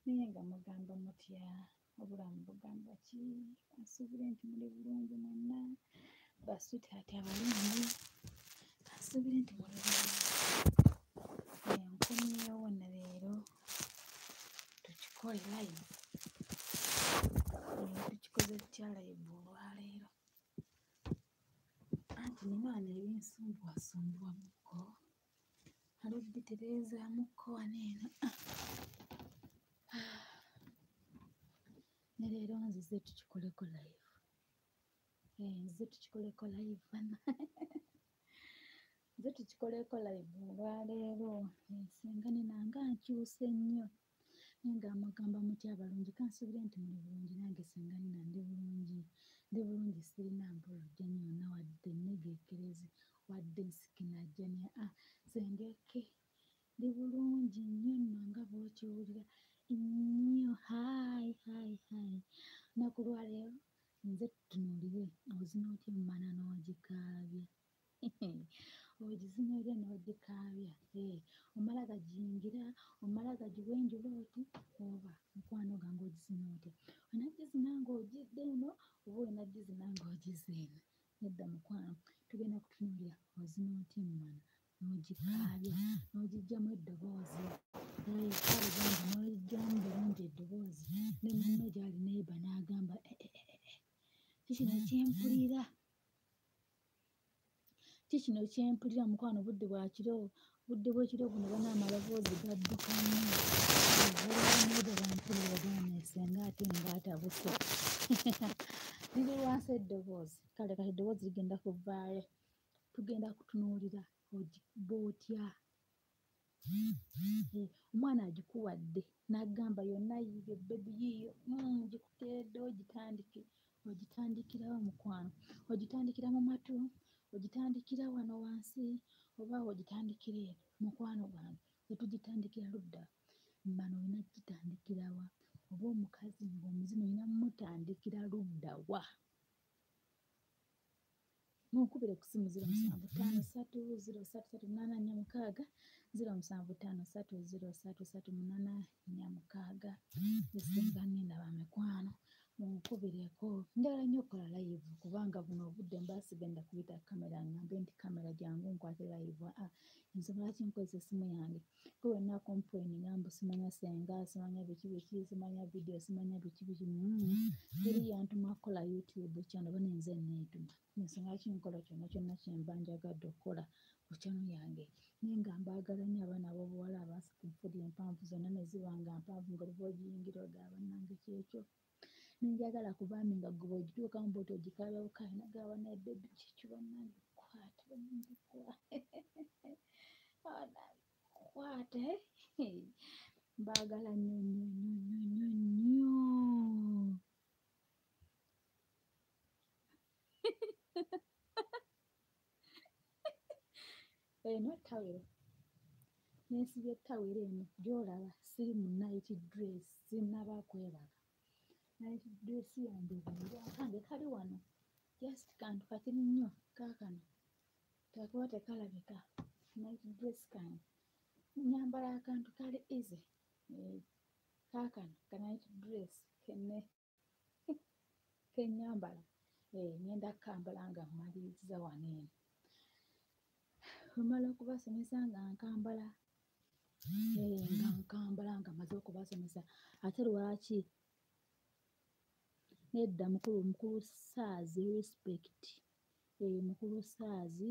naye nga mugamba mutya obulamu bugamba ki kansuubire nti muli bulungi mwenna baswitaati abalungi kansuubire nti muli bulungi nkomyewo na leero tukikole live tukikoze tutya live olwaleero anti nina wano ebinsumbuwasumbuwamukko alubitereezamukko waneeno ne leero nzize tukikoleko live nzize tukikoleko live nze tukikoleko live olwaleero ensenga nenanga nkyuse nnyo naye nga amagamba muti abalungi kansuubire nti muli bulungi nange senga nina ndi bulungi sirina mpolojja nyonna wadde negeekerezi wadde nsikinajjania sengeke ndi bulungi nnyo nno nga bw'okiwulira nnyo hayi naku lwaleero nze tutunuulire ozina otya emmana n'ogikaabya ogizinyoolya n'ogikaabya omala gajingira omala gagiwa enjolooti oba mukwano gange ogizina otya onagizina ng'ogidde eno oba onagizina ng'ogize eno nedda mukwano tugenda kutunuulira ozina otya emmana n'ogikaabya n'ogiggyamu eddoboozi kabugamba n'ogiggyamu bulungi eddoboozi ne munno gy'ali neiba n'agamba kikino kyempulira kikino kyempulira mukwano budde bw'ekiro buno bana amaloboozi gadduka nnyo olwaniiba bampulira baaneesenga ate ngaatabuse liri wansi eddoboozi kale kati eddoboozi ligenda kuvaayo tugenda kutunuulira bw'otya omwana agikuwadde n'agamba yonna yiibyo bebi yiiyo gikuteeredde ogitandikirawo mukwano ogitandikira mu matu ogitandikira wano wansi oba ogitandikira eno mukwano gwange wetugitandikira ludda mmano olina gitandikirawa oba omukazi ng'omuzina olina mutandikira ludda wa munkubire ku ssimu 0753033846 0753033846 esenga nindaba mikwano munkubireko njagala nnyo okukola live kubanga buno obudde mbasigenda kubita kamera ngambe nti kamera jangu nkwate live nsobola kinkozesa essimu yange kuba nakomplaininga mbu simanya senga simanya biki simanya video simanya biki eri yantuma kukola YouTube channel bane nze neetuma nsonga kinkola kyonna kyemba njagadde okukola ku channel yange naye nga mbaagala nnyo abaana ab'obuwala abasikufulya empanvu zonna ne ziba nga mpanvu nga oluva ogiyingira ogaba nange kyekyo nenjagala kubambi nga gwe ogituukamu bwoti ogikaabya bukaaya nagaba naye bebi kyekyo bannange kwate mbaagala nnyo eno tawero nensibye tawero eno gy'olaba siri mu night dress sinaba kweraga night dress yange kange kali wano just kantu katini nnyo kaakano kakuba tekalabika night dress kange nyambala akantu kali easy kaakano ka night dress kenyambala ngenda kukambala nga mmaliriza wano eno omala okubasomesa nga nkambala nga maze okubasomesa ate lwaki nedda mukulu saazi respect mukulu saazi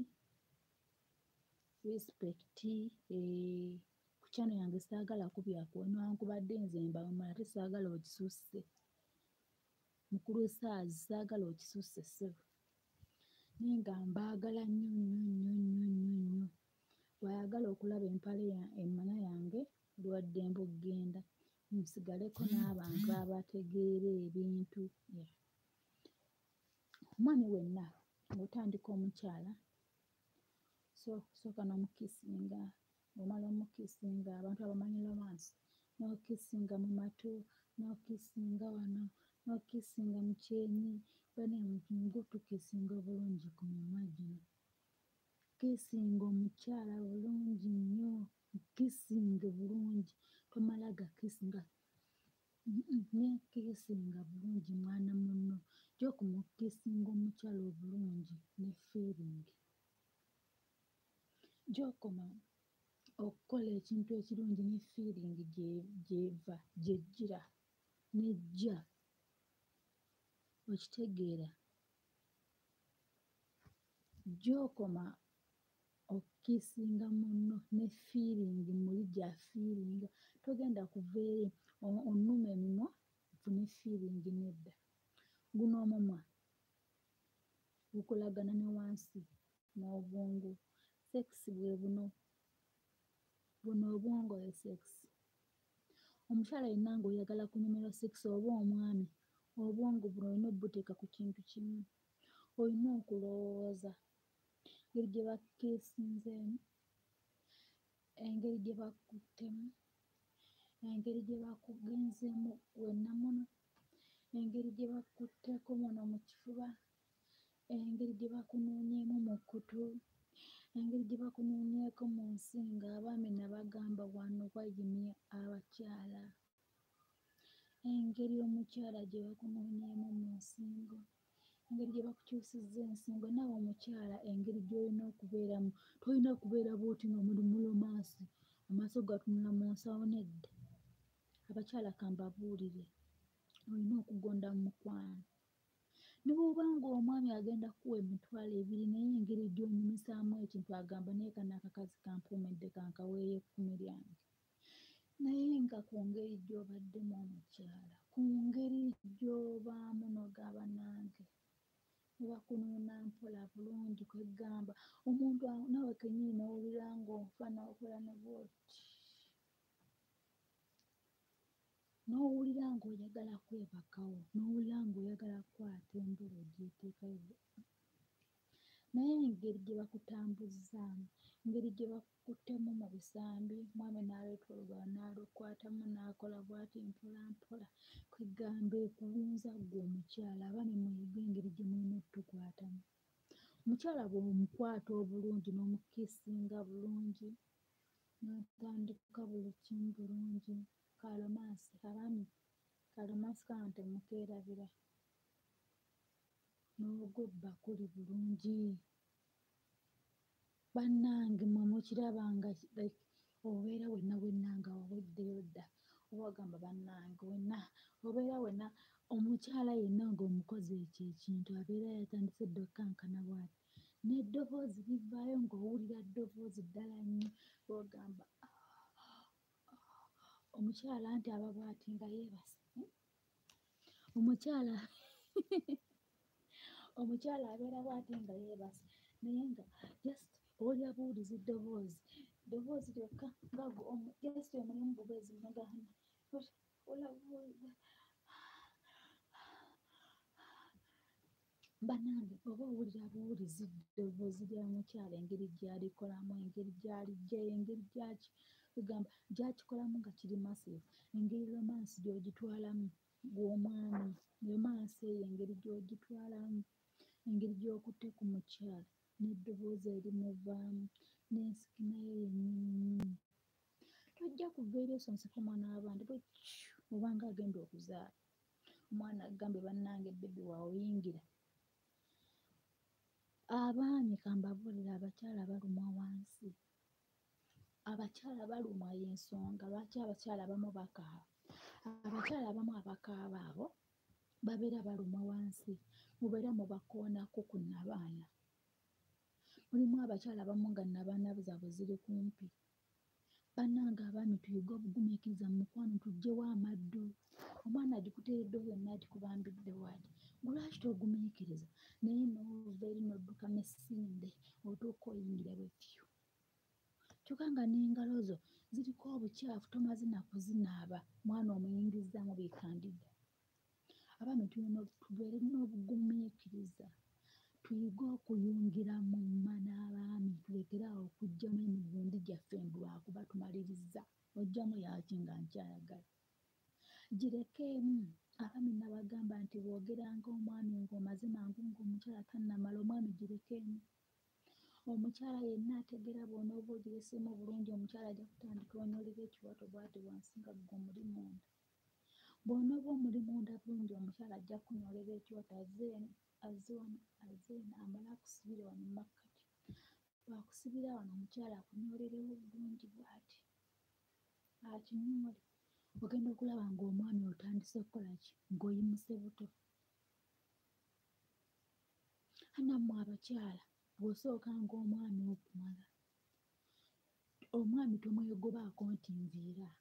respect ku channel yange saagala kubyakuwa newankubadde nze mbamala tesaagala okisusse mukulu saazi saagala okisusse ssebo naye nga mbaagala nnyo bw'ayagala okulaba emmana yange luwadde mbugenda nsigaleko n'abantu abategeera ebintu omwami wenna ng'otandika omukyala sooka n'omukisinga omala omukisinga abantu abamanyi romance n'okisinga mu matu n'okisinga wano n'okisinga mu kyenyi bane tukisinga obulungi ku mimwa gino kisinga omukyala bulungi nnyo kisinge bulungi tomala gakisinga nekiisinga bulungi mwana munno gy'okumukiisinga omukyala obulungi ne feeringi gy'okoma okukola ekintu ekirungi ne feeringi gy'eva gy'ejjira nejja okitegeera gy'okoma okukiisinga munno ne feeringi muli gy'afiiringa togenda kuva eri onnuma emimwa ofune feeringi nedda guno omumwa gukolagana ne wansi n'obwongo sekisi bwe buno obwongo ye sekisi omukyala yenna ng'oyagala kunyumirwa sekisi oba omwami obwongo buno olina obuteeka ku kintu kimu olina okulowooza engeri gye bakukiisinzeemu engeri gye bakuttemu engeri gye bakugenzeemu wenna muno engeri gye bakutteko muno mu kifuba engeri gye bakunuunyeemu mu kkutu engeri gye bakunuunyeeko mu nsingo abaami ne bagamba wano wayimye abakyala engeri omukyala gye bakunuunyeemu mu nsingo engeri gye bakukyusizza ensingo naawe omukyala engeri gy'olina okubeeramu tolina kubeera bw'oti nga muli mu romansi amaaso gatunula mu nsawo nedda abakyala ka mbabuulire olina okugonda mu mukwano ne bw'oba ng'omwami agenda kukuwa emitwalo 2 naye engeri gy'onyumisaamu ekintu agamba naye kano akakazi kampuumedde kankaweeyo 10 lyange naye nga ku ngeri gy'obaddemu omukyala ku ngeri gy'obaamu n'ogaba nange ne bakunuuna mpola bulungi kwegamba omuntu naawe kennyini n'owulira ng'ofa n'okola ne bw'oti n'owulira ng'oyagala kwebakawo n'owulira ng'oyagala kukwata embolo ogyeteekayo naye engeri gye bakutambuzzaamu engeri gye bakuttemu mu bisambi mwami n'aleeta olugalo n'alukwatamu n'akola bw'ati mpola mpola kwegamba ekuwunza ggwe omukyala abaami muyige engeri gye mulina otukwatamu omukyala bw'omukwata obulungi n'omukiisinga bulungi n'otandika buli kimu bulungi kalomansi abaami kalomansi kano temukeerabira n'ogwebba kuli bulungi bannange mmwe mukiraba nga obeera wenna wenna nga waweddeyo dda oba ogamba bannange wenna obeera wenna omukyala yenna ng'omukozi ekyo ekintu abeera yatandise dda okkankana bw'ati n'eddoboozi livaayo ng'owulira ddoboozi ddala nnyo ogamba omukyala anti aba bw'ati nga yeebase omukyala omukyala abeera bw'ati nga yeebase naye nga just owulira buwulizi ddoboozi lyokka nga just omulimu bubeezi muganda bannange oba owulira buwulizi ddoboozi lya mukyala engeri gy'alikolamu engeri gy'alijjayo engeri gyaki egamba gy'akikolamu nga kiri masifu engeri romansi gy'ogitwalamu gw'omwami romansi eyo engeri gy'ogitwalamu engeri gy'okutte ku mukyala n'eddoboozi erimuvaamu n'ensiki nayo yennyini tojja kuva eri osonseka omwana w'abandi bwekyo obanga agenda okuzaala omwana agambye bannange bbebi waawuyingira abaami kambabuulire abakyala balumwa wansi abakyala balumwa y'ensonga lwaki abakyala abamu bakaaba abakyala abamu abakaaba abo babeera balumwa wansi mubeera mubakoonako ku nnabaana mulimu abakyala abamu nga nnabaana zaabwe ziri kumpi bannange abaami tuyige obugumiikiriza mu mukwano tuggyewo amaddu omwana agikuteereddewo yonna agikubambidde waati gwe lwaki togumiikiriza naye n'ova eri n'odduka mesinde otuuka oyingira bwetyo kyokka nga n'engalo zo ziriko obukyafu tomaze na kuzinaaba mwana omuyingizzaamu biikandidda abaami tubeere n'obugumiikiriza tuyige okuyungira mu mma n'abaami tulekere awo okuggyamu emirundi gyaffe lwakuba tumalirizza oggyamu yaaki nga nkyayagala girekeemu abaami nabagamba nti bw'ogeranga omwami ng'omaze mangu ng'omukyala tannamala omwami girekeemu omukyala yenna ategeera bw'onooba ogireseemu bulungi omukyala ajja kutandika onyolera ekiwato bw'ati wansi nga ggwe omuli munda bw'onooba omuli munda bulungi omukyala ajja kunyolera ekyota azze amala akusibire wano mu makkati. Bw'akusibira wano omukyala akunyolerewo bulungi bw'ati akinyoole, ogenda okulaba ng'omwami otandise kukola ki ng'oyimuse buto. Nammwe abakyala bw'osooka ng'omwami okumala, omwami tomwegobaako nti nviira.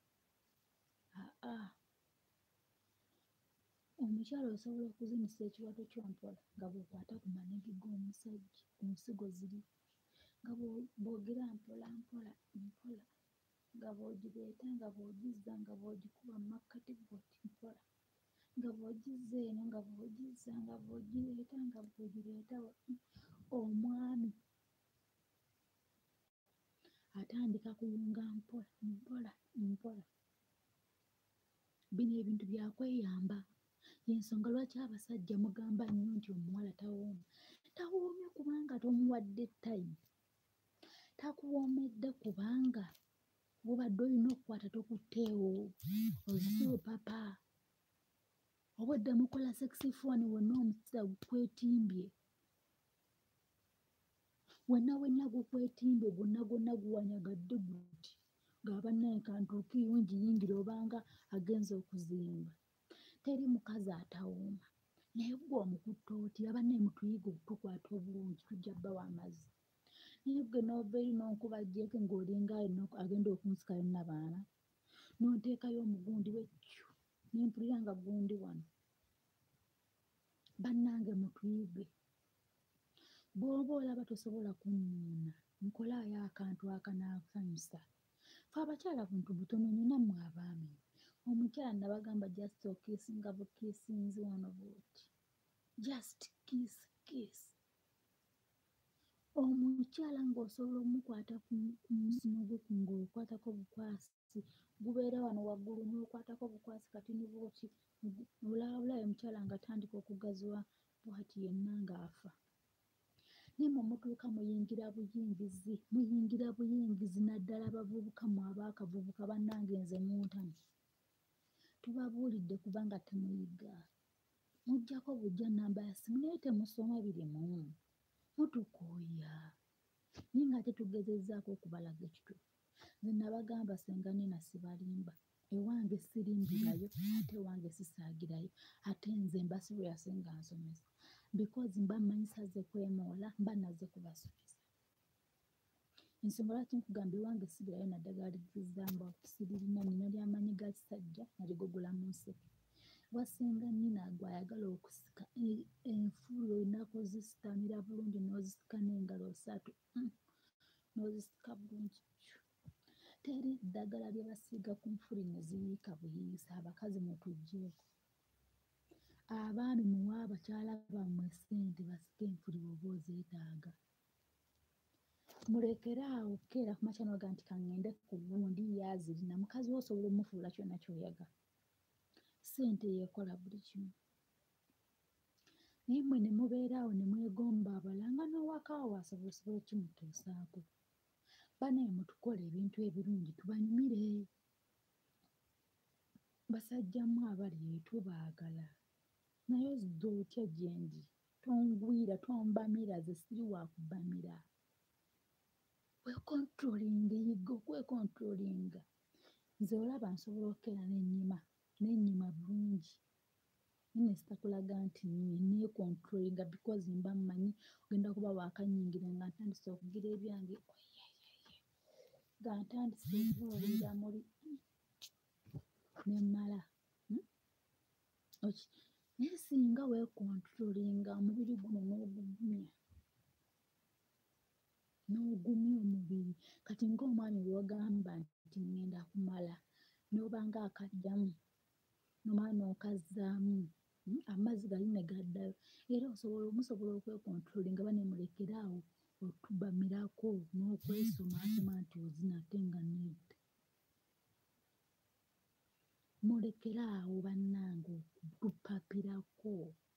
Omukyala osobola okuzinisa ekiwato ky'ompola nga bw'okwata ku manegi g'omusajja ku nsigo ziri, nga bw'ogera mpola mpola mpola, nga bw'ogireeta nga bw'ogizza nga bw'ogikuba mu makkati bw'oti mpola, nga bw'ogizza eno nga bw'ogizza nga bw'ogireeta nga bw'ogireeta omwami atandika kuyunga mpola mpola mpola. Bino ebintu byakweyamba. Y'ensonga lwaki abasajja mugamba nnyo nti omuwala tawooma. Tawoomye kubanga tomuwadde time. Takuwoomedde kubanga bw'obadde olina okukwata tokutteewo, ozise papa. Obwedda mukola sexy phone wonna omusira gukwetimbye. Wenna gukwetimbye gwonna guwanyagadde guti. Ng'abannaye kantuukiyo ngiyingira obanga agenza okuzimba. Teri mukazi atawooma. Naye gwe omukutte oti abannaye mutuyiga okutukwata obulungi tujja bbawa amazzi. Naye gwe n'ova eri n'onkuba jjeeke ng'olinga agenda okunsikayo nnabaana. N'onteekayo omugundi we ccu ne mpulira nga gundi wano. Bannange mutuyige. Bw'oba olaba tosobola kunnyuuna nkolaayo akantu akanaasanyusa. Ffe abakyala buntu butono nnyo nammwe abaami. Omukyala nabagamba just okiisinga bukiisinzi wano bw'oti. Just kiss. Omukyala ng'osobola omukwata ku musino gwe ng'okwatako bukwasi gubeera wano waggulu n'okwatako bukwasi kati ne bw'oti bulabulabe omukyala ng'atandika okugaziwa bw'ati yenna ng'afa. Naye mmwe mutuuka muyingira buyingizi naddala abavubuka mmwe abaakavubuka bannange nze muntamye. Tubabuulidde kubanga temuyiga. Muggyako bujja nnamba ya ssimu naye temusoma birimu. Mutukooya. Naye ng'ate tugezezzaako okubalaga ekituufu. Nze nabagamba senga nina sibalimba. Ewange sirimbirayo ate ewange sisaagirayo. Ate nze mba serious nga nsomesa. Because mba mmanyi saze kwemoola mba nazze kubasomesa. Ensonga lwaki nkugamba ewange sibirayo naddagala ligizamba siririna nina lyamanyi ga kisajja naligoggola mu nseke. Wasenga nnina gwe ayagala okusika enfuulo ennaku ozisitamira bulungi n'ozisika n'engalo ssatu. N'ozisika bulungi ccu. Teri ddagala lye basiiga ku nfuli ne ziyiika buyiisa. Abakazi mutuggyeeko. Abaami muwe abakyala bammwe ssente basike enfuli bw'oba ozeetaaga. Mulekeraawo keera ku makya n'oga nti kaŋŋende ku gundi yaazirina. Mukazi wo osobola omufuula kyonna ky'oyagala. Ssente yeekola buli kimu. Naye mmwe ne mubeeraawo ne mwegomba abalala nga n'owaka awo asobola kimutuusaako. Banaye mutukole ebintu ebirungi tubanyumire. Basajjammwe abali tubaagala. Naye ozidde otya gye ndi? Tongwira tombamira ze siri wa kubamira. Weekontrolinga yiga okwekontrolinga. Nze olaba nsobola okkeera n'ennyima bulungi. Nne sitakulaga nti neekontrolinga because mba mmanyi ogenda kuba waakannyingira nga ntandise okugira ebyange nga ntandise okubuulira muli ne mmala. Naye singa weekontrolinga omubiri guno n'ogumya omubiri kati ng'omwami bw'ogamba nti ngenda kumala n'oba nga akaddamu n'omala n'okazzaamu amazzi gali ne gaddayo era musobola okwekontrolinga bane mulekeraawo otubamirako n'okwesomaasoma nti ozina ate nga nedda. Mulekeraawo bannange okutupapirako.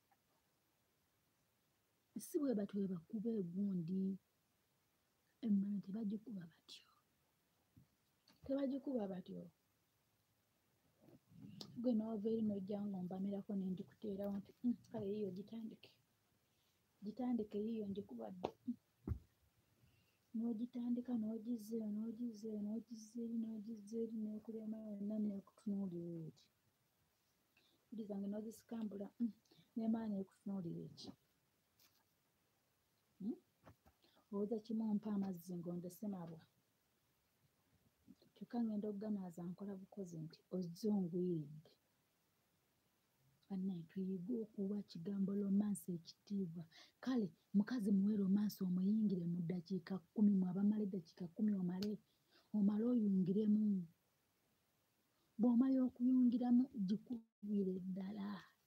Si bwe batyo bwe bakuba egundi emmere tebagikuba batyo. gwe n'ova eri n'ojja ng'ombamirako ne ngikuteerawo nti kale yiiyo gitandike yiiyo ngikubadde. N'ogitandika n'ogizza eri n'ekulema yonna n'ekutunuulira eti. Mpuli zange n'ozisikambula n'emala n'ekutunuulira eki. Owooza kimu ompa amazzi ng'ondese mabwa. Kyokka ngenda okuganaaza nkola bukozi nti ozze ongwiridde. Bannange tuyige okuwa kigambo romansi ekitiibwa. Kale mukazi muwe romansi omuyingire mu ddakiika 10, mw'abamala eddakiika 10 omale oyungiremu. Bw'omala okuyungiramu gikubire ddala.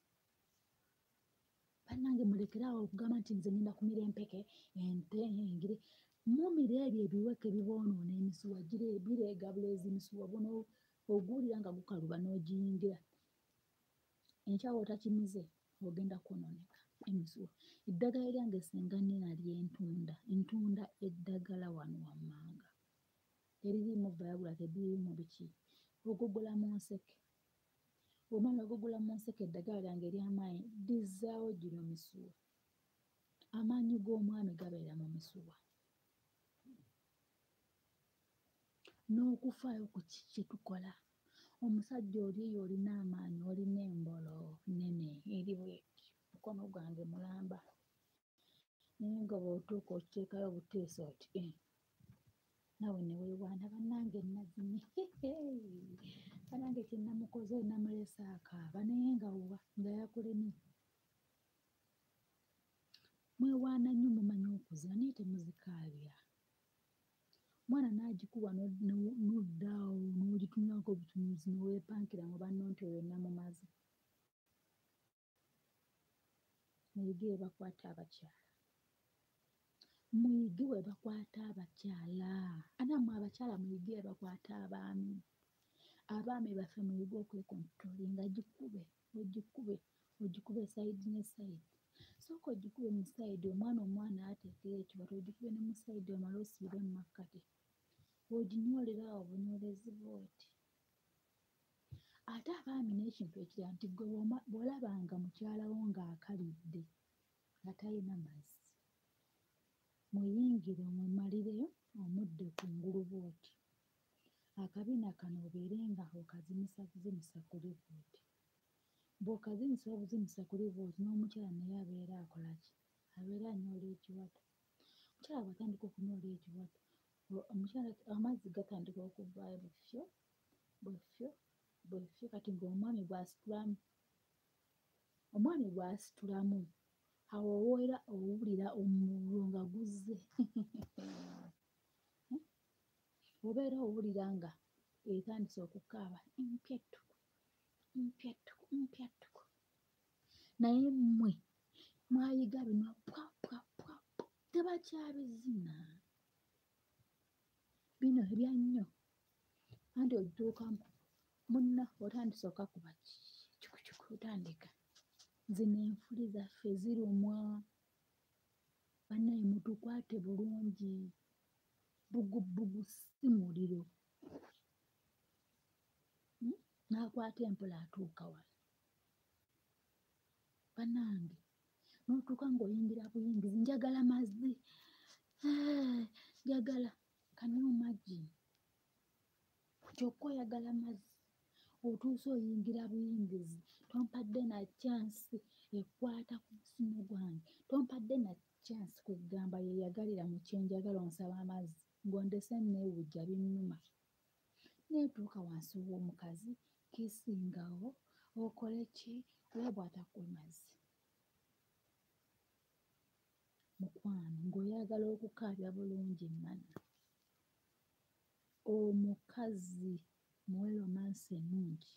Bannange mulekere awo okugamba nti nze ngenda kumira empeke, ente, engire. Mumira ebyo ebiweke biboonoona emisuwa bireegabula ez'emisuwa buno oguwulira nga gukaluba n'ogiyingira. Enkya bw'otakimize ogenda kwonooneka emisuwa. Eddagala lyange singa nnina ly'entunda. Ntunda eddagala wano wammanga. Eririmu Viagra teririmu biki. Ogugula mu nseke. Bw'omala ogugula mu nseke eddagala lyange ery'amaanyi lizzaawo gino misuwa. Amaanyi g'omwami gabeera mu misuwa. N'okufaayo ku kye tukola. Omusajja oliyo olina amaanyi, olina embolo nnene eri bw'eti, mukono gwange mulamba. Naye nga bw'otuuka okiteekayo buteesi oti nawe ne weewaana bannange nazini. Bannange kye namukoze namulese akaaba naye nga yakulemye. Mwewaana nnyo mumanyi okuzina naye temuzikaabya. Mwana n'agikuba n'oddaawo n'ogitunuulako obutunuuzi ne weepankira mu banno nti oyo namumaze. Muyige bwe bakwata abakyala. Muyige bwe bakwata abakyala. Nammwe abakyala muyige bwe bakwata abaami. Abaami baffe muyige okwekontrolinga. Ogikube sayidi ne sayidi. Sooka ogikube mu sayidi omwana ateekera ekiwato ogikube ne mu sayidi omale osiibe mu makkati. Oginyoolera awo bunyolezi bw'oti. Ate abaami n'ekintu ekirala nti gwe bw'olabanga mukyala wo ng'akalidde nga talina mazzi, muyingire omumalireyo omudde kungulu bw'oti. Akabina kano obeere nga okazimisa buzimisa kuli bw'oti. Bw'okazimisa obuzimisa kuli bw'oti n'omukyala naye abeera akola ki? Abeera anyoola ekiwato. Omukyala bw'atandika okunyoola ekiwato, amazzi gatandika okuvaayo bwefyo kati ng'omwami bw'asitulamu awo obeera owulira omuliro nga guzze. Obeera owulira nga etandise okukaaba mpyattuku. Naye mmwe mwayiga bino tebakyabizina. Bino ebya nnyo. Anti ogituukamu munno otandise okakuba kikukiku otandika. Zino enfuli zaffe zirumwa. Bannange mutukwate bulungi. Bugubbugu si muliro. N'akwata empola atuuka wala. Bannange n'otuuka ng'oyingira buyingizi njagala mazzi. Njagala kanyumagi. Kyokka oyagala mazzi. Otuuse oyingira buyingizi. Tompadde na chance ekwata ku mutima gwange. Tompadde na chance kwegamba yeeyagalira mu kyenjagala onsaba amazzi. Ng'ondese neewujja binnuma. Neetuuka wansi w'omukazi kiisingawo okole ki? Weebwata ku mazzi. Mukwano ng'oyagala okukaabya bulungi manna. Omukazi muwe romansi ennungi.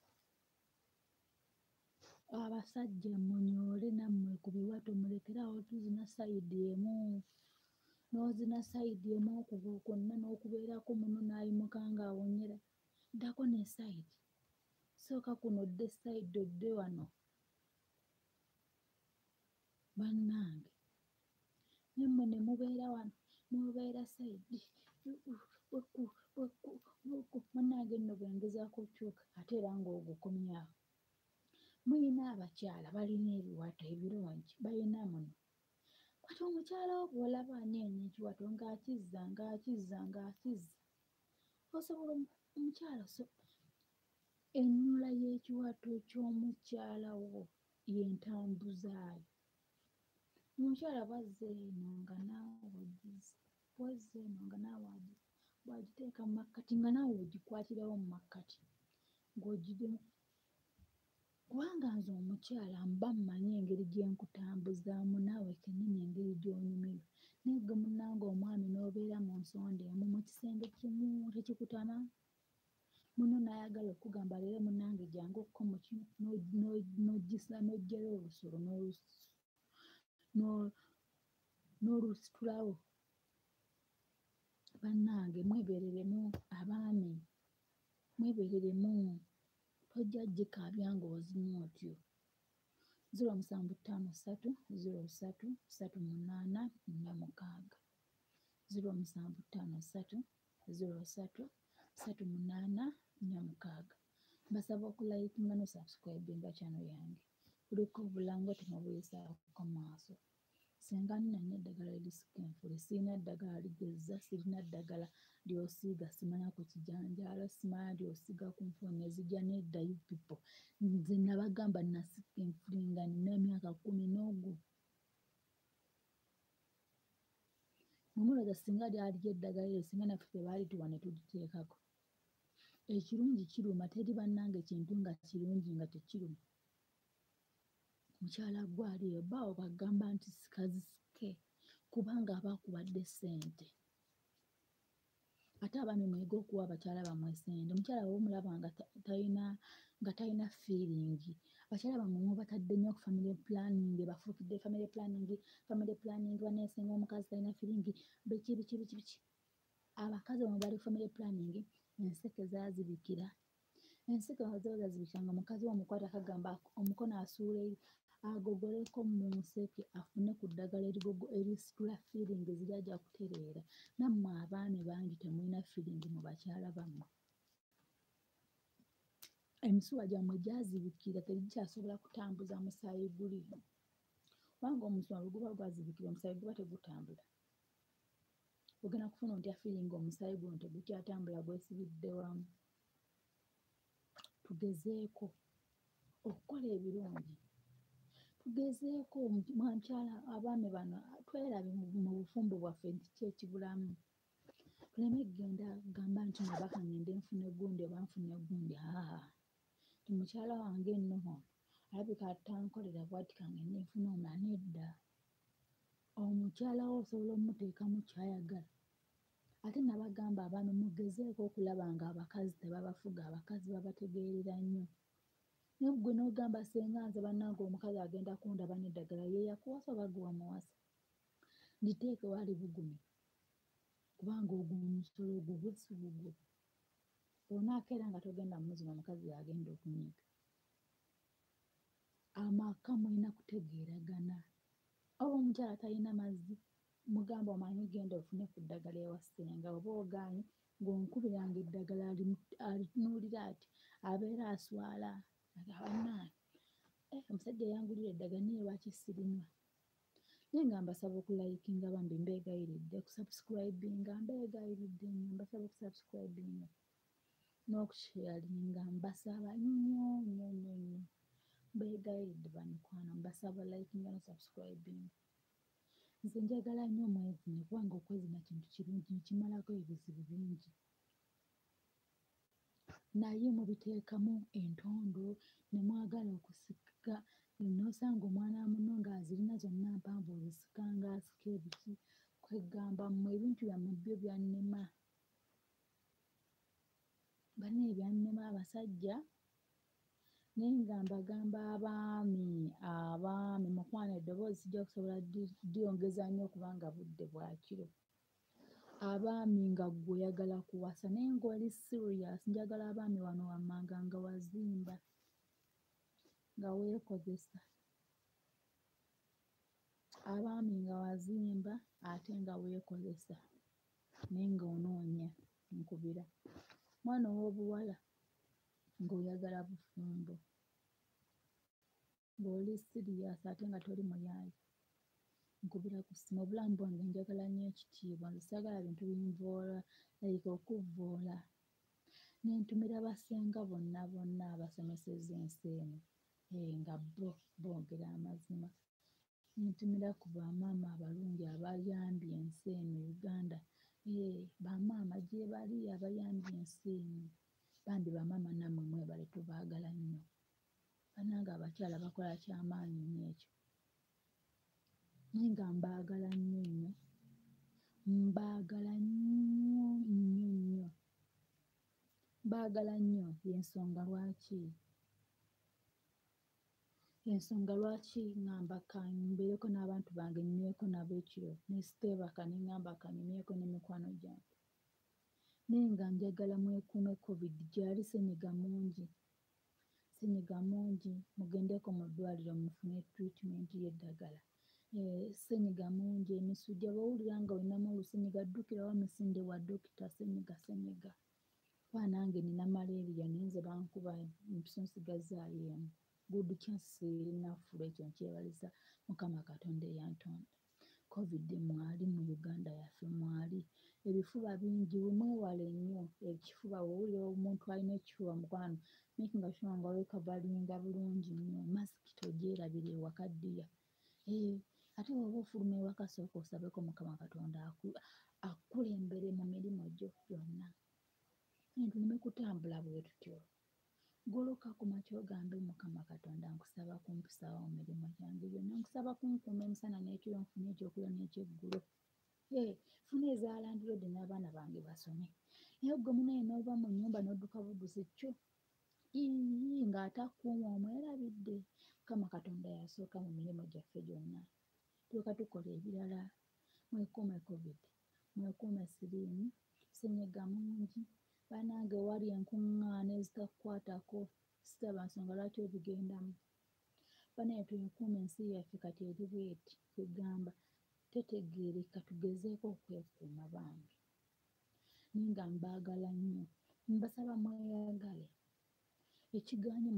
Abasajja munyoole nammwe ku biwato mulekere awo tuzina sayidi emu. N'ozina sayidi emu okuva kwonna n'okubeerako muno n'ayimuka ng'awonyera. Ddako ne sayidi. Sooka kuno odde sayidi odde wano. Bannange nammwe ne mubeera wano mubeera sayidi munnange nno bwe ngezaako okukyuka ate era ng'ogukomyawo. Muyina abakyala balina ebiwato ebirungi balina muno. Kati omukyala wo bw'olaba anyeenya ekiwato ng'akizza osobola omukyala ennula y'ekiwato ky'omukyala wo y'entambuzaayo. Omukyala bw'azza eno nga naawe wagizza, bw'azza eno nga naawe bw'agiteeka mu makkati nga naawe ogikwatirawo mu makkati ng'ogiremu. Kubanga nze omukyala mba mmanyi engeri gye nkutambuzaamu naawe kennyini engeri gy'onyumirwa. Naye ggwe munnange omwami n'obeera mu nsonda emu mu kisenge kimu tekikutama. Munno n'ayagala okukugamba leero munnange jangu okko mu kino n'oggyayo olusolo n'olusitulawo. Bannange mwebeereremu abaami, mwebeereremu. Tojja gikaabya ng'ozimu otyo. 0753 03 38 46 0753 03 38 46. Mbasaba okulayikinga n'osubscribinga channel yange. Kuliko obulango temubuyisako maaso. Singa nina eddagala erisika enfule, sirina ddagala ligezza, sirina ddagala ly'osiiga simanya ku kijanjaalo, simanya ly'osiiga ku nfumo ne zijja nedda you people. Nze nabagamba nasika enfule nga nina emyaka 11. Mumulooza singa lyali eddagala eryo singa naffe tebaali tuwa ne tuliteekako. Ekirungi kiruma, teri bannange kintu nga kirungi nga tekiruma. Mukyala gwaliyo baawo bagamba nti sikazisike kubanga aba akuwadde ssente. Ate abaami mwege okuwa abakyala bammwe ssente. Omukyala bw'omulaba nga talina feeling, abakyala bammwe mubatadde nnyo ku family planning, bafuukidde family planning baneesenga omukazi talina feeling biki. Abakazi bamwe bali family planning, enseke zaazibikira. Enseke zazibikira nga mukazi we omukwata akagamba omukono asuula agogoleko mu nseke afune ku ddagala erisitula feeling ziri ajja kutereera. Nammwe abaami bangi temulina feeling mu bakyala bammwe. Emisuwa gyammwe gyazibikira tegikyasobola kutambuza musaayi guli. Kubanga omusuwa bwe guba gwazibikira omusaayi guba tegutambula. Ogenda kufuna otya feeling omusaayi guno tegukyatambula gwesibidde wamu. Tugezeeko okukola ebirungi. Tugezeeko mukyala abaami bano twerabe mu bufumbo bwaffe nti ki ekibulamu. Tuleme kugenda gamba nti nabaka ngende nfune gundi oba nfune gundi. Mukyala wange nno alabika atankolera bw'ati kangende nfune omulala. Nedda. Omukyala wo osobola omuteekamu ky'ayagala. Ate nabagamba abaami mugezeeko okulaba nga abakazi tebabafuga, abakazi babategeerera nnyo. Naye ggwe n'ogamba senga nze bannange omukazi agenda kundaba n'eddagala ye yakuwasa oba gwe wamuwasa. Liteeke wali bugumi. Kubanga ogwo omusolo ogwo bwesi bugwo. Onaakeera nga togenda muzino omukazi yagenda okunyiiga. Amaka mulina kutegeeragana. Oba omukyala talina mazzi, mugamba omanyi genda ofune ku ddagala ewa ssenga, oba ogaanyi ng'onkubiranga eddagala alitunuulira ati abeera aswala. Omusajja yangulira eddagala naye lwaki sirinywa? Naye nga mbasaba okulayikinga bambi mbeegayiridde, kusubscribinga mbeegayiridde nnyo, mbasaba okusubscribinga n'okusharinga mbasaba nnyo. Mbeegayiridde bamikwano, mbasaba likinga ne subscribinga. Nze njagala nnyo mwezine kubanga okwezina kintu kirungi nkimalako ebizibu bingi. Naye mubiteekamu entondo ne mwagala okusika n'osanga omwana muno ng'azirina zonna mpanvu ozisika ng'asika ebiki. Kwegamba mmwe ebintu byammwe byo byannema. Banne ebyannema abasajja. Naye nga mbagamba abaami mukwano eddoboozi sijja kusobola lyongeza nnyo kubanga budde bwa kiro. Abaami nga ggwe oyagala kuwasa naye ng'oli serious. Njagala abaami wano wammanga nga wazimba nga weekozesa. Abaami nga wazimba ate nga weekozesa naye ng'onoonya nkubira mwana ow'obuwala ng'oyagala bufumbo ng'oli sirias ate nga toli muyaayi nkubira ku ssimu obulamu bwange njagala nnyo ekitiibwa nze saagala bintu binvoola like okuvvoola nentumira basenga bonna abasomesezza ensi eno nga bo boogera amazima nentumira ku bamaama abalungi abayambye ensi eno Uganda bamaama gye bali abayambye ensi eno bambi bamaama nammwe mwebale tubaagala nnyo bannange abakyala bakola kyamaanyi nnyo ekyo naye nga mbaagala nnyo nnyo mbaagala nnyo nnyo nnyo mbaagala nnyo y'ensonga lwaki ŋŋamba mbeereko n'abantu bange nnyweeko nabo ekiro ne siteebaka ne ŋŋamba kanyumyeko ne mikwano gyange naye nga njagala mwekuume covid gyali ssenyiga mungi mugendeko mu ddwaliro mufune treatment y'eddagala ssenyiga mungi emisujja bw'owulira nga olinamu olusenyiga ddukirawo misinde wa dokita senyiga kuba nange nina malaria naye nze bankuba nsunsigazaayo emu good chance sirinafula ekyo nkyebaliza mukama katonda eyantonda covid mwali mu Uganda yaffe mwali ebifuba bingi mwewale nnyo ekifuba bw'owulira omuntu alina ekifuba mukwano making sure nga wekavalinga bulungi nnyo masiki togyerabira ewaka ddiya ate bw'oba ofuluma ewaka sooka osabeko mukama katonda akulembere mu mirimu gyo gyonna tuleme kutambula bwe tutyo goloka ku makya ogambe mukama katonda nkusaba kumpisaawo mu mirimu gyange gyonna nkusaba kunkuuma emisana n'ekiro nfune ekyokulya n'ekyeggulo funa ezaalandiroodi n'abaana bange basome naye gwe munaye n'ova mu nnyumba n'odduka buddusi kyo ng'atakuuma omwerabidde mukama katonda yasooka mu mirimu gyaffe gyonna tuleka tukola ebirala mwekuume covid mwekuume siriimu ssenyiga mungi bannange wali enkuŋŋaana ezitakukwatako sitaba nsonga lwaki obigendamu banaye twekuume ensi yaffe kati eri bweti kwegamba tetegeereka tugezeeko okwekuuma bange naye nga mbaagala nnyo mbasaba mweyagale ekigaanyi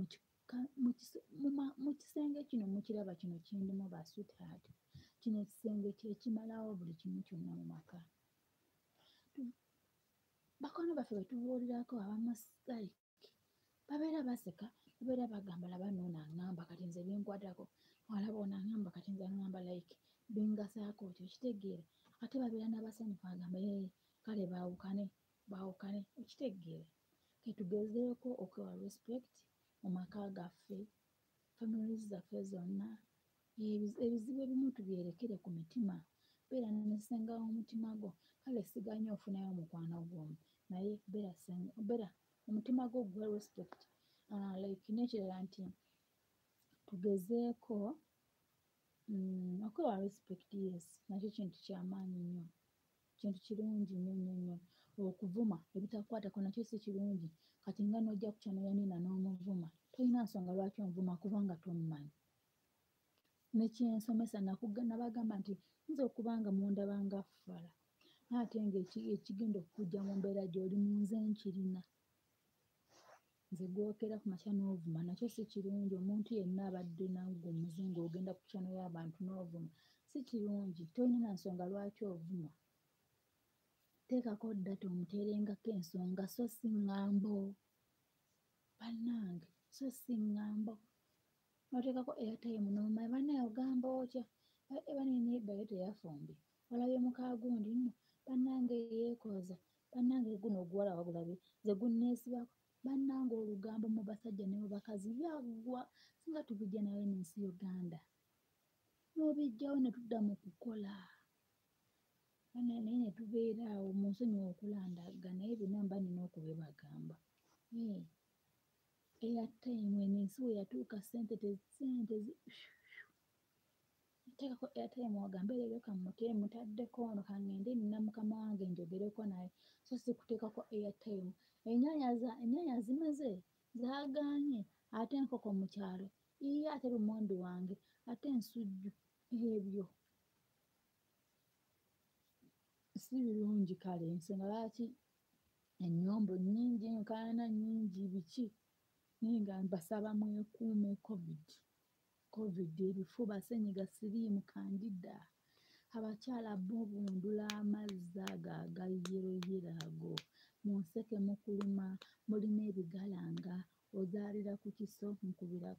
mu kisenge kino mukiraba kino kindimu ba sweetheart kino ekisenge kyekimalawo buli kimu kyonna mu maka bakono baffe betubuulirako abamu like babeera baseka babeera bagamba laba noono aŋŋamba kati nze binkwatako olaba ono aŋŋamba kati nze aŋŋamba like bingasaako otyo okitegeera ate babeera n'abasanyufu agamba kale baawukane okitegeera ketugezeeko okwewa respect mu maka gaffe families zaffe zonna ebizibu ebimu tubyerekere ku mitima beera nesenga w'omutima gwo kale siganye ofunayo omukwano gwomu naye beera omutima gwo gwe respect like n'ekirala nti tugezeeko okwewa respect yes nakyo kintu kyamaanyi nnyo kintu kirungi nnyo okuvuma ebitakwatako nakyo si kirungi kati nga n'ojja ku kyano yanina n'omuvuma tolina nsonga lwaki omuvuma kubanga tomumanyi nekyensomesa nabagamba nti nze okubanga mundaba nga ffala ate nga ekigenda okujja mu mbeera gy'oli mu nze nkirina nze gwokera ku makya n'ovuma nakyo si kirungi omuntu yenna abadde nagwe omuze ng'ogenda ku kyano y'abantu n'ovuma si kirungi tolina nsonga lwaki ovuma teekako ddata omuteerengako ensonga so si ŋŋambo bannange so si ŋŋambo noteekako airtime n'omanyi bannaye ogamba otya banene bayo teyafumbye olabye mukagundi nno bannange yeekoza bannange guno oguwala wagulabe ze gunneesibako bannange olugambo mu basajja ne mu bakazi byaggwa singa tubijja naye n'ensi Uganda n'obijjawo ne tudda mu kukola naye ne tubeera awo mu nsonyi okulandagga naye bino mba nina okubibagamba airtime eno ensi we yatuuka ssente teekako airtime wagambe leero mutaddeko ono kaŋŋende nina mukama wange njogereko naye so si kuteekako airtime ennyaanya zimeze zaagaanye ate enkoko mu kyalo ate lumonde wange ate ensujju ebyo si birungi kale ensonga lwaki ennyombo nnyingi, enkaayana nnyingi, biki naye nga mbasaba mwekuume covid ebifuba ssenyiga siriimu kandida. Abakyala bo bundula amazzi ago aga yeroyero ago, munseke mukuluma, mulina ebigalanga, ozaalira ku kiso, nkubira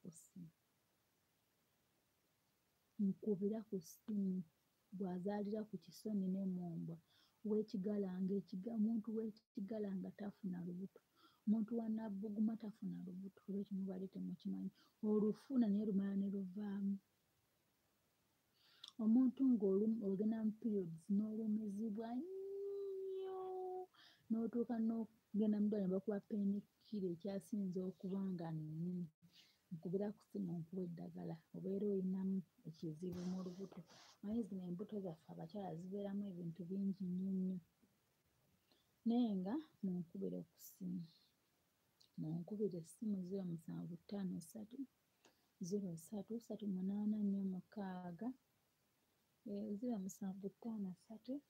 ku ssimu, bw'azaalira ku kiso nina emmumbwa omuntu w'ekigalanga tafuna lubuto, omuntu wa Nabbuguma tafuna lubuto, olwekyo mubadde temukimanyi, olufuna naye lumala ne luvaamu. Omuntu ng'ogenda mu periods n'olumizibwa nnyo n'otuuka n'okugenda mu ddwaliro ne bakuwa painkiller ekyasinze okuba nga nkubira ku ssimu nkuwe eddagala obeera olinamu ekizibu mu lubuto. Omanyi zino embuto zaffe abakyala zibeeramu ebintu bingi nnyo naye nga munkubire ku ssimu. Munkubire essimu 0753 033846 0753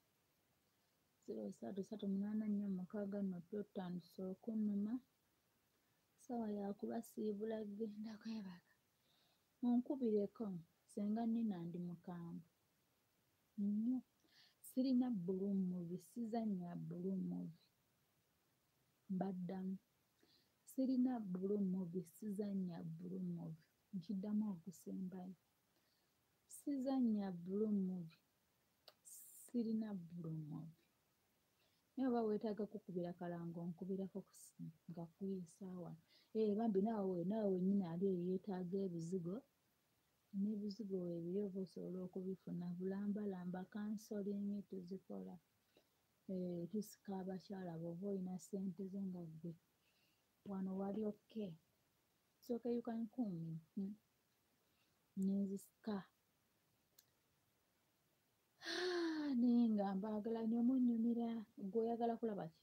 033846 nno totandise okunnuma. Ssaawa yakubasiibula genda kwebaga. Munkubireko senga Nina ndi mukambwe nnyo. Sirina blue movie, sizannya blue movie. Mbaddamu sirina blue movie, sizannya blue movie. Nkiddamu okusembayo. Sizannya blue movie, sirina blue movie. Naye oba weetaaga kukubira kalango nkubirako ku ssimu nga kuyisa wano. Bambi naawe wennyini ali eyo yeetaaga ebizigo, n'ebizigo weebiri oba osobola okubifuna. Bulambalamba kansolingi tuzikola. Tusika abakyala bw'oba olina ssente zo nga ggwe wano wali okay. It's okay, you can call me. Nenzisika. Naye nga mbaagala nnyo munnyumira. Ggwe oyagala kulaba ki?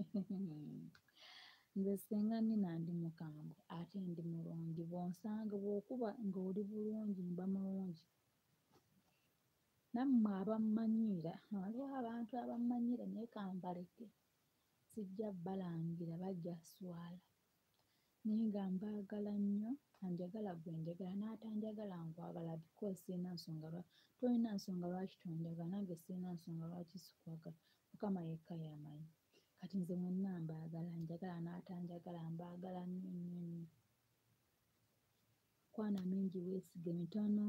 Nze senga Nina ndi mukambwe ate ndi mulungi. Bw'onsanga bw'okuba ng'oli bulungi mba mulungi. Nammwe abammanyiira, waliwo abantu abammanyiira naye kambaleke. Sijja balangira bajja swala. Naye nga mbaagala nnyo, anjagala gwe njagala n'atanjagala nkwagala because sirina nsonga tolina nsonga lwaki tonjagala, nange sirina nsonga lwaki sikwagala. Mukama yekka y'amanyi. Kati nze mwenna mbaagala, njagala n'atanjagala mbaagala nnyo nnyo nnyo. Kwana mingi weesige mitono.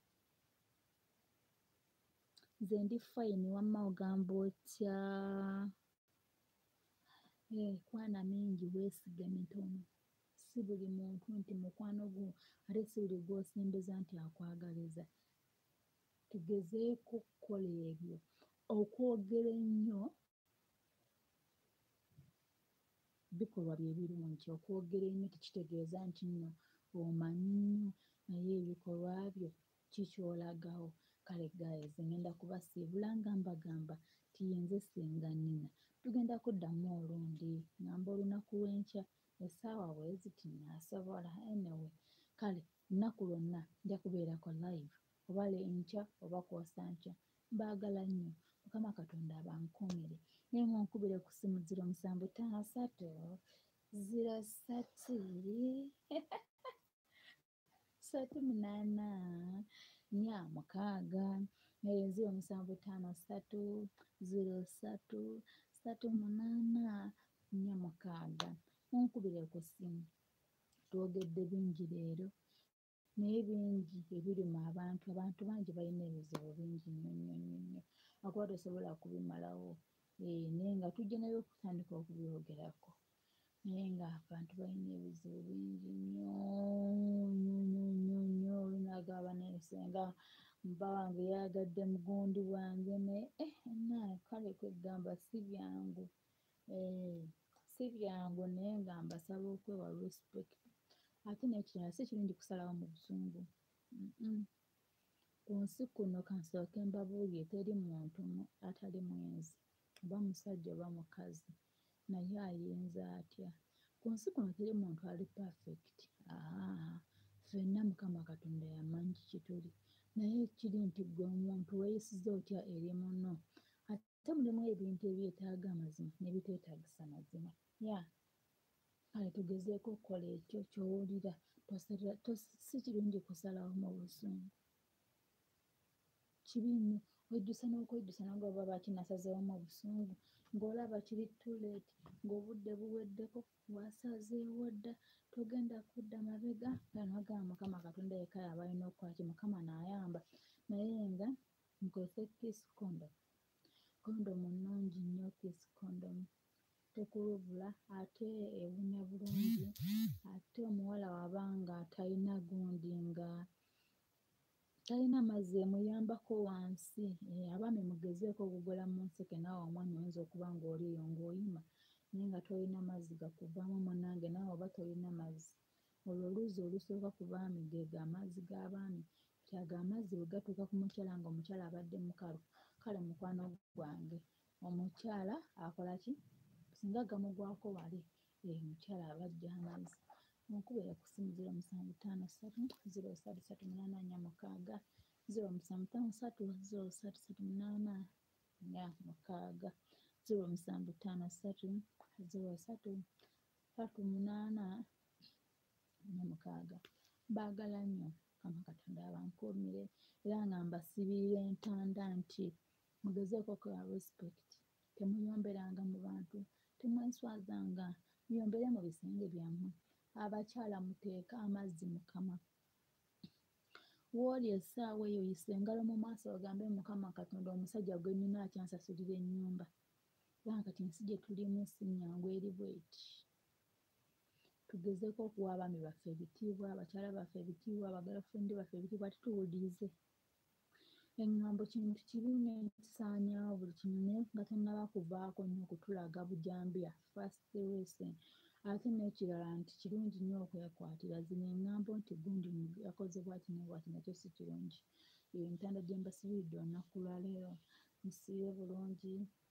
Nze ndi fine wamma ogamba otya? Kwana mingi weesige mitono. Si buli muntu nti mukwano gwo ate si buli gw'osembereza nti akwagaliza. Tugezeeko kukola ebyo. Okwogera ennyo bikolwa bye birungi. Okwogera ennyo tekitegeeza nti nno omanyi nnyo naye ebikolwa byo kikyolagawo. Kale guys, ngenda kubasiibula nga mbagamba nti nze senga Nina. Tugenda kuddamu olundi ngamba olunaku lw'enkya essaawa bwe ziti naasobola. Anyway, kale lunaku lwonna nja kubeerako live oba enkya oba kwosa nkya. Mbaagala nnyo. Mukama Katonda abankuumire. Naye munkubire ku ssimu 0753 03 3846 0753 03 3846. Munkubire ku ssimu. Twogedde bingi leero naye bingi ebiruma abantu bangi balina ebizibu bingi nnyo akuba tosobola kubimalawo. Naye nga tujja nayo okutandika okubyogerako. Naye nga abantu balina ebizibu bingi nnyo. Olunagaba nesenga mba wange yagadde mugundi wange naye kale kwegamba si byangu. Si byangu naye nga mbasaba okwewala respect. Ate n'ekirala si kirungi kusalawo mu busungu. Ku nsi kuno kansooke mbabuulire teri muntu atali mwenzi oba musajja oba mukazi naye ayenza atya. Ku nsi kuno teri muntu ali perfect. Ffenna Mukama Katonda y'amanyi kiki tuli. Naye ekiri nti ggwe omuntu weeyisiza otya eri munno mulimu ebintu ebyetaaga amazima n'ebiteetaagisa mazima. Kale tugezeeko okukola ekyo ky'owulira. Si kirungi kusalawo mu busungu. Kibi nnyo ojjusa n'okwejjusa nabwe baba kinasazeewo mu busungu ng'olaba kiri too late, ng'obudde buweddeko, wasazeewo dda, togenda kudda mabega. Kale n'ogamba Mukama Katonda yekka y'aba alina okukola ki, Mukama n'ayamba. Naye nga mukozese kiss condom. Kondomu nnungi nnyo kiss condom. Tekulubula ate ewunya bulungi. Ate omuwala waba nga talina gundi nga talina mazzi emuyambako wansi. Abaami mugezeeko okugula mu nseke naawe omwami oyinza okuba ng'oli eyo ng'oyima naye nga tolina mazzi gakuvaamu munnange naawe oba tolina mazzi. Olwo oluuzi olusooka ku baami ge amazzi g'abaami. Kati ago amazzi bwe gatuuka ku mukyala ng'omukyala abadde mukalu, kale mukwano gwange omukyala akola ki? Singa gamugwako wali, omukyala aba aggya amazzi. Munkubire ku ssimu 0753 03736 0753 03736 08338 baagala nnyo. Mukama Katonda abankuumire era nga mbasibirira entanda nti mugezeeko okukola respect. Temuyomberanga mu bantu, temweswazanga, muyombere mu bisenge byammwe. Abakyala muteeke amazzi Mukama. W'oli essaawa eyo yisa engalo mu maaso ogambe Mukama Katonda omusajja gwe nnina akyansasulira ennyumba. Kubanga kati ensi gye tulimu si nnyangu eri bw'eti. Tugezeeko okuwa abaami baffe ebitiibwa, abakyala baffe ebitiibwa, abagirlfriend baffe ebitiibwa, tuwulirize. Eŋŋambo kintu kibi nnyo kisaanyaawo buli kimu naye nga tonnaba kuvaako nnyo okutulaga bujambiya first lesson. Ate n'ekirala nti kirungi nnyo okwekwatira zino eŋŋambo nti gundi yakoze bw'ati ne bw'ati nakyo si kirungi. Entanda gye mbasibiridde olunaku lwa leero. Musiibe bulungi.